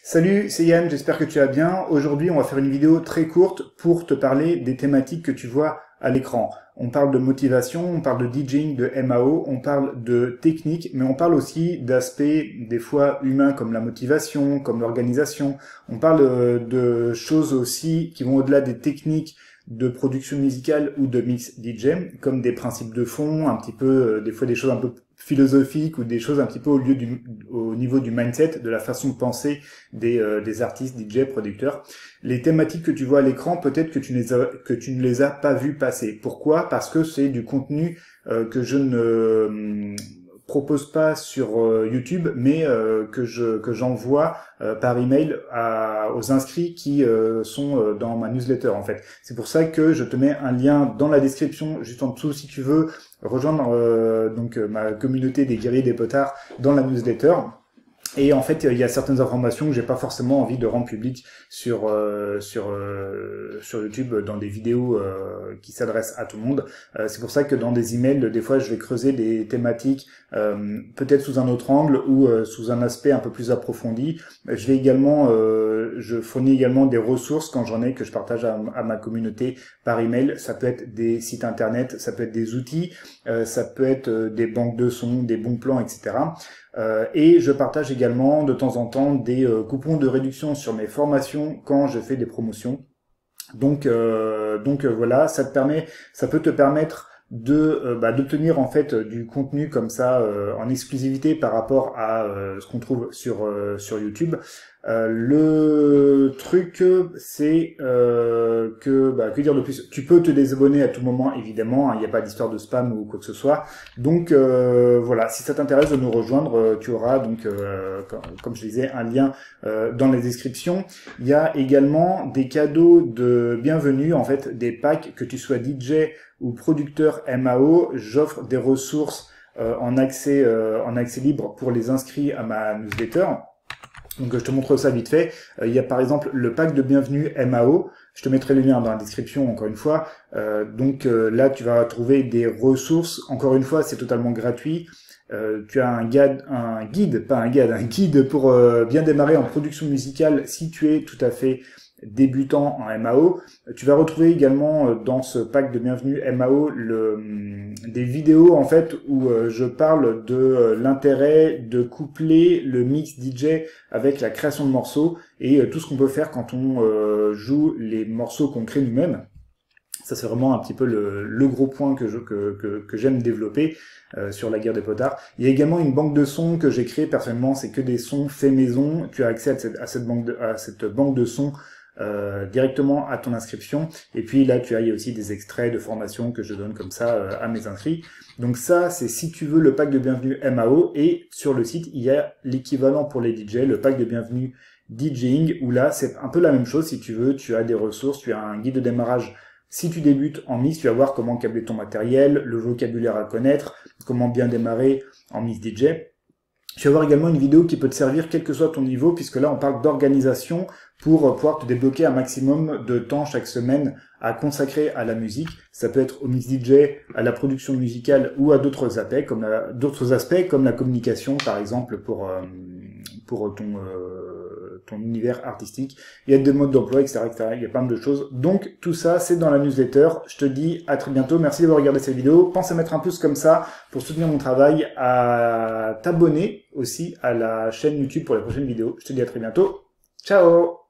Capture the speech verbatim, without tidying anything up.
Salut, c'est Yann, j'espère que tu vas bien. Aujourd'hui, on va faire une vidéo très courte pour te parler des thématiques que tu vois à l'écran. On parle de motivation, on parle de DJing, de M A O, on parle de technique, mais on parle aussi d'aspects des fois humains comme la motivation, comme l'organisation. On parle de choses aussi qui vont au-delà des techniques de production musicale ou de mix D J, comme des principes de fond, un petit peu, des fois des choses un peu philosophiques ou des choses un petit peu au lieu du, au niveau du mindset, de la façon de penser des, euh, des artistes, D J, producteurs. Les thématiques que tu vois à l'écran, peut-être que tu ne les as, que tu ne les as pas vues passer. Pourquoi? Parce que c'est du contenu euh, que je ne euh, propose pas sur euh, YouTube, mais euh, que je que j'envoie euh, par email à, aux inscrits qui euh, sont euh, dans ma newsletter en fait. C'est pour ça que je te mets un lien dans la description juste en dessous si tu veux rejoindre euh, donc euh, ma communauté des guerriers des potards dans la newsletter. Et en fait, il y a certaines informations que j'ai pas forcément envie de rendre publiques sur euh, sur euh, sur YouTube dans des vidéos euh, qui s'adressent à tout le monde. Euh, c'est pour ça que dans des emails, des fois, je vais creuser des thématiques euh, peut-être sous un autre angle ou euh, sous un aspect un peu plus approfondi. Je vais également, euh, je fournis également des ressources quand j'en ai que je partage à, à ma communauté par email. Ça peut être des sites internet, ça peut être des outils, euh, ça peut être des banques de sons, des bons plans, et cetera. Euh, et je partage également de temps en temps des euh, coupons de réduction sur mes formations quand je fais des promotions. Donc, euh, donc euh, voilà, ça te permet, ça peut te permettre de euh, bah, d'obtenir en fait du contenu comme ça euh, en exclusivité par rapport à euh, ce qu'on trouve sur euh, sur YouTube. Euh, le truc c'est euh, que bah, que dire de plus, tu peux te désabonner à tout moment évidemment, il hein, n'y a pas d'histoire de spam ou quoi que ce soit. Donc euh, voilà, si ça t'intéresse de nous rejoindre, tu auras donc euh, comme, comme je disais un lien euh, dans la description. Il y a également des cadeaux de bienvenue, en fait des packs, que tu sois D J ou producteur M A O. J'offre des ressources euh, en accès euh, en accès libre pour les inscrits à ma newsletter. Donc je te montre ça vite fait. Euh, il y a par exemple le pack de bienvenue M A O. Je te mettrai le lien dans la description encore une fois. Euh, donc euh, là tu vas trouver des ressources. Encore une fois, c'est totalement gratuit. Euh, tu as un guide, un guide, pas un guide, un guide pour euh, bien démarrer en production musicale si tu es tout à fait débutant en M A O. Tu vas retrouver également dans ce pack de bienvenue M A O le, des vidéos en fait où je parle de l'intérêt de coupler le mix D J avec la création de morceaux et tout ce qu'on peut faire quand on joue les morceaux qu'on crée nous-mêmes. Ça c'est vraiment un petit peu le, le gros point que je que, que, que j'aime développer euh, sur la guerre des potards. Il y a également une banque de sons que j'ai créée personnellement, c'est que des sons faits maison. Tu as accès à cette, à cette banque de, à cette banque de sons Euh, directement à ton inscription, et puis là tu as il y a aussi des extraits de formation que je donne comme ça euh, à mes inscrits. Donc ça c'est si tu veux le pack de bienvenue M A O, et sur le site il y a l'équivalent pour les D J, le pack de bienvenue DJing, où là c'est un peu la même chose. Si tu veux, tu as des ressources, tu as un guide de démarrage. Si tu débutes en mix, tu vas voir comment câbler ton matériel, le vocabulaire à connaître, comment bien démarrer en mix D J. Tu vas voir également une vidéo qui peut te servir quel que soit ton niveau, puisque là on parle d'organisation pour pouvoir te débloquer un maximum de temps chaque semaine à consacrer à la musique. Ça peut être au mix D J, à la production musicale ou à d'autres aspects comme la, d'autres aspects comme la communication par exemple pour euh, pour ton euh, ton univers artistique. Il y a des modes d'emploi, et cetera, et cetera. Il y a plein de choses. Donc tout ça c'est dans la newsletter. Je te dis à très bientôt. Merci d'avoir regardé cette vidéo. Pense à mettre un pouce comme ça pour soutenir mon travail, à t'abonner aussi à la chaîne YouTube pour les prochaines vidéos. Je te dis à très bientôt. Ciao!